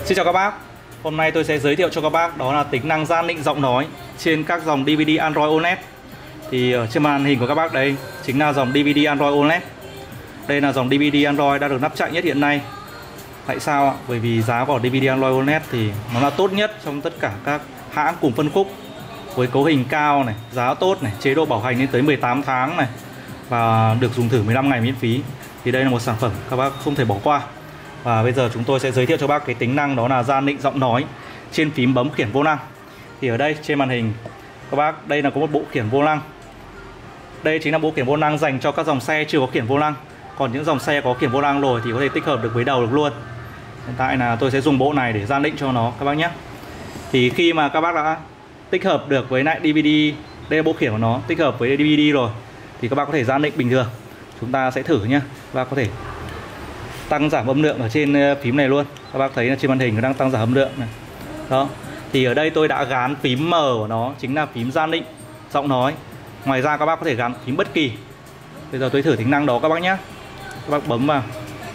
Xin chào các bác. Hôm nay tôi sẽ giới thiệu cho các bác đó là tính năng gian định giọng nói trên các dòng DVD Android OLED. Thì ở trên màn hình của các bác đây chính là dòng DVD Android OLED. Đây là dòng DVD Android đã được nắp chạy nhất hiện nay. Tại sao ạ? Bởi vì giá của DVD Android OLED thì nó là tốt nhất trong tất cả các hãng cùng phân khúc, với cấu hình cao này, giá tốt này, chế độ bảo hành lên tới 18 tháng này, và được dùng thử 15 ngày miễn phí. Thì đây là một sản phẩm các bác không thể bỏ qua. Và bây giờ chúng tôi sẽ giới thiệu cho bác cái tính năng đó là gian định giọng nói trên phím bấm khiển vô lăng. Thì ở đây trên màn hình các bác, đây là có một bộ khiển vô lăng. Đây chính là bộ khiển vô lăng dành cho các dòng xe chưa có khiển vô lăng. Còn những dòng xe có khiển vô lăng rồi thì có thể tích hợp được với đầu được luôn. Hiện tại là tôi sẽ dùng bộ này để gian định cho nó các bác nhé. Thì khi mà các bác đã tích hợp được với lại DVD, đây là bộ khiển của nó, tích hợp với DVD rồi, thì các bác có thể gian định bình thường. Chúng ta sẽ thử nhé. Các bác có thể tăng giảm âm lượng ở trên phím này luôn. Các bác thấy là trên màn hình nó đang tăng giảm âm lượng này. Đó. Thì ở đây tôi đã gắn phím M của nó, chính là phím gian định giọng nói. Ngoài ra các bác có thể gắn phím bất kỳ. Bây giờ tôi thử tính năng đó các bác nhé. Các bác bấm vào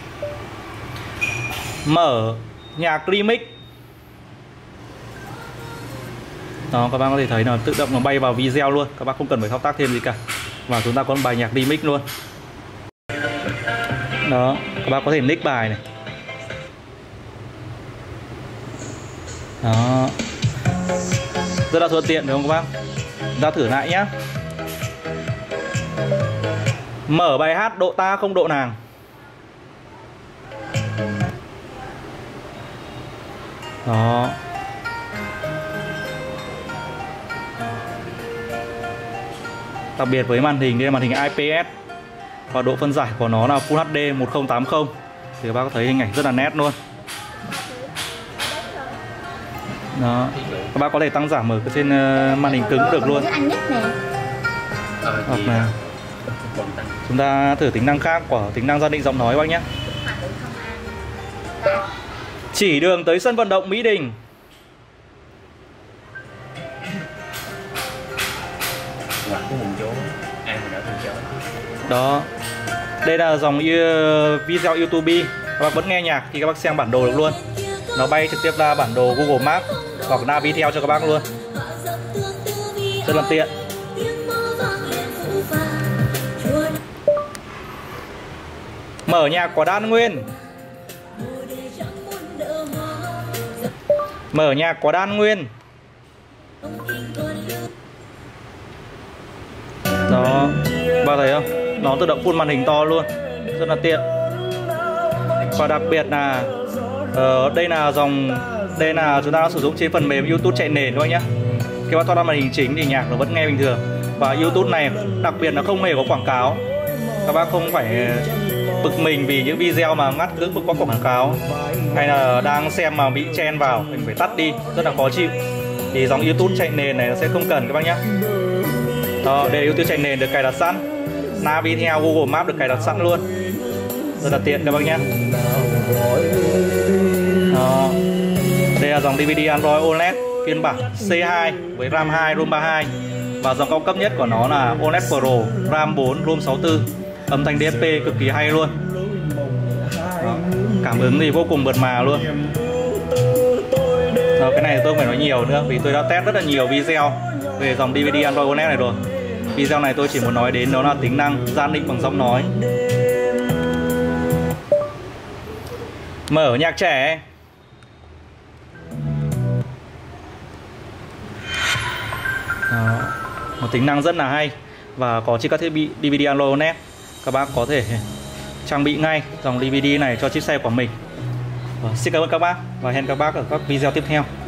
mở nhạc remix. Đó, các bác có thể thấy là tự động nó bay vào video luôn. Các bác không cần phải thao tác thêm gì cả. Và chúng ta có bài nhạc remix luôn. Đó, các bác có thể nick bài này. Đó, rất là thuận tiện đúng không các bác? Chúng ta thử lại nhé. Mở bài hát độ ta không độ nàng. Đó. Đặc biệt với màn hình đây là màn hình IPS và độ phân giải của nó là Full HD 1080. Thì các bác có thấy hình ảnh rất là nét luôn. Đó. Các bác có thể tăng giảm ở trên màn hình cứng được luôn. Hoặc là chúng ta thử tính năng khác của tính năng gian định giọng nói các bác nhé. Chỉ đường tới sân vận động Mỹ Đình. Đó. Đây là dòng video YouTube. Các bác vẫn nghe nhạc thì các bác xem bản đồ được luôn. Nó bay trực tiếp ra bản đồ Google Maps hoặc Navi theo cho các bác luôn. Rất là tiện. Mở nhạc của Đan Nguyên. Mở nhạc của Đan Nguyên. Đó, bạn thấy không? Nó tự động full màn hình to luôn. Rất là tiện. Và đặc biệt là đây là chúng ta đã sử dụng trên phần mềm YouTube chạy nền thôi nhé. Khi bác thoát ra màn hình chính thì nhạc nó vẫn nghe bình thường. Và YouTube này đặc biệt là không hề có quảng cáo. Các bác không phải bực mình vì những video mà ngắt quãng có quảng cáo, hay là đang xem mà bị chen vào mình phải tắt đi, rất là khó chịu. Thì dòng YouTube chạy nền này nó sẽ không cần các bác nhé. Đó, để YouTube chạy nền được cài đặt sẵn, Navi theo Google Maps được cài đặt sẵn luôn, rất là tiện các bác nhé. Đó. Đây là dòng DVD Android OLED phiên bản C2 với RAM 2, ROM 32. Và dòng cao cấp nhất của nó là OLED Pro, RAM 4, ROM 64. Âm thanh DSP cực kỳ hay luôn. Đó. Cảm ứng thì vô cùng mượt mà luôn. Đó, cái này tôi không phải nói nhiều nữa vì tôi đã test rất là nhiều video về dòng DVD Android OLED này rồi. Video này tôi chỉ muốn nói đến đó là tính năng gian định bằng giọng nói. Mở nhạc trẻ. Đó. Một tính năng rất là hay và có trên các thiết bị DVD Android OLED. Các bác có thể trang bị ngay dòng DVD này cho chiếc xe của mình. Xin cảm ơn các bác và hẹn các bác ở các video tiếp theo.